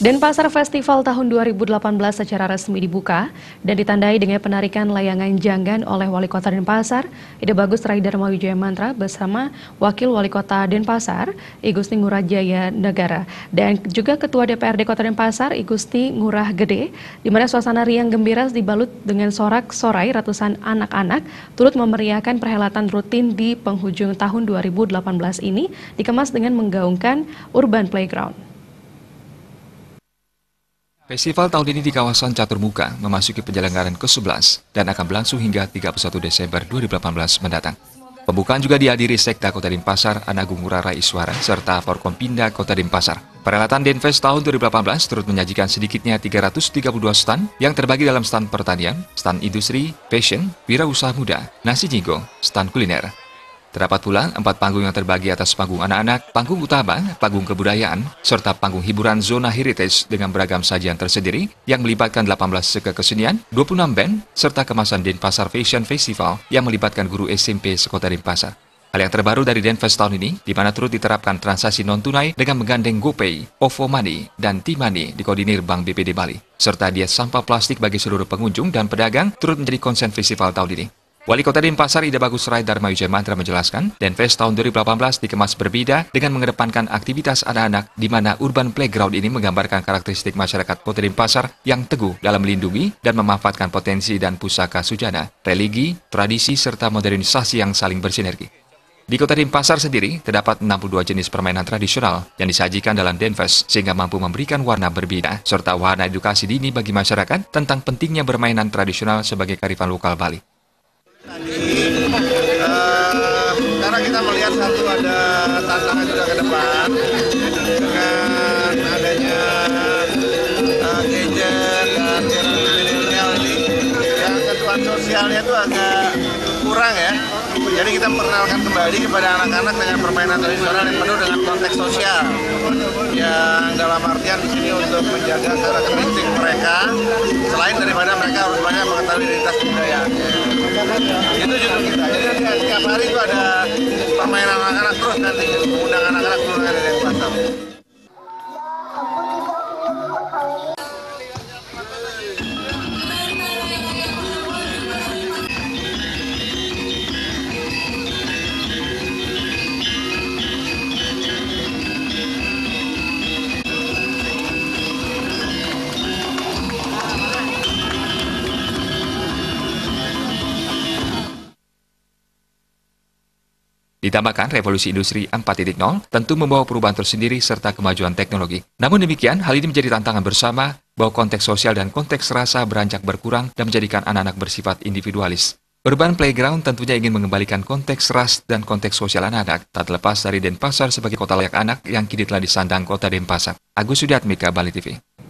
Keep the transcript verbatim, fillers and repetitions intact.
Denpasar Festival tahun dua ribu delapan belas secara resmi dibuka dan ditandai dengan penarikan layangan janggan oleh Wali Kota Denpasar, Ide Bagus Rai Dharma Wijaya Mantra bersama Wakil Wali Kota Denpasar, I Gusti Ngurah Jaya Negara, dan juga Ketua D P R D Kota Denpasar, I Gusti Ngurah Gede, di mana suasana riang gembira dibalut dengan sorak-sorai ratusan anak-anak turut memeriahkan perhelatan rutin di penghujung tahun dua ribu delapan belas ini, dikemas dengan menggaungkan Urban Playground. Festival tahun ini di kawasan Catur Muka memasuki penyelenggaraan ke sebelas dan akan berlangsung hingga tiga puluh satu Desember dua ribu delapan belas mendatang. Pembukaan juga dihadiri Sekda Kota Denpasar, Anagung Ngurah Rai Iswara, serta Forkompinda Kota Denpasar. Perhelatan Denfest tahun dua ribu delapan belas turut menyajikan sedikitnya tiga ratus tiga puluh dua stand yang terbagi dalam stand pertanian, stand industri, fashion, wirausaha muda, nasi jingo, stand kuliner. Terdapat pula empat panggung yang terbagi atas panggung anak-anak, panggung utama, panggung kebudayaan, serta panggung hiburan zona heritage dengan beragam sajian tersendiri yang melibatkan delapan belas seka kesenian, dua puluh enam band, serta kemasan Denpasar Fashion Festival yang melibatkan guru S M P sekota Denpasar. Hal yang terbaru dari Denfest tahun ini, di mana turut diterapkan transaksi non-tunai dengan menggandeng GoPay, OVO Money, dan T-Money dikoordinir Bank B P D Bali, serta diet sampah plastik bagi seluruh pengunjung dan pedagang turut menjadi konsen festival tahun ini. Wali Kota Denpasar Ide Bagus Rai Dharma Wijaya Mantra menjelaskan, Denfest tahun dua ribu delapan belas dikemas berbeda dengan mengedepankan aktivitas anak-anak di mana Urban Playground ini menggambarkan karakteristik masyarakat Kota Denpasar yang teguh dalam melindungi dan memanfaatkan potensi dan pusaka sujana, religi, tradisi, serta modernisasi yang saling bersinergi. Di Kota Denpasar sendiri, terdapat enam puluh dua jenis permainan tradisional yang disajikan dalam Denfest sehingga mampu memberikan warna berbeda, serta warna edukasi dini bagi masyarakat tentang pentingnya bermainan tradisional sebagai kearifan lokal Bali. Tadi, uh, karena kita melihat satu ada tantangan juga ke depan dengan adanya uh, gadget dan milenial ini, yang ketentuan sosialnya itu agak kurang ya. Jadi kita memperkenalkan kembali kepada anak-anak dengan permainan tradisional yang penuh dengan konteks sosial, yang dalam artian di sini untuk menjaga karakteristik mereka, selain daripada mereka harus banyak mengetahui identitas budayaannya. Itu justru kita. Jadi setiap hari itu ada permainan anak-anak terus nanti, mengundang anak-anak terus ada di pasar. Ditambahkan, revolusi industri empat titik nol tentu membawa perubahan tersendiri serta kemajuan teknologi. Namun demikian, hal ini menjadi tantangan bersama bahwa konteks sosial dan konteks rasa beranjak berkurang dan menjadikan anak-anak bersifat individualis. Urban Playground tentunya ingin mengembalikan konteks ras dan konteks sosial anak-anak, tak terlepas dari Denpasar sebagai kota layak anak yang kini telah disandang Kota Denpasar. Agus Sudiatmika, Bali T V.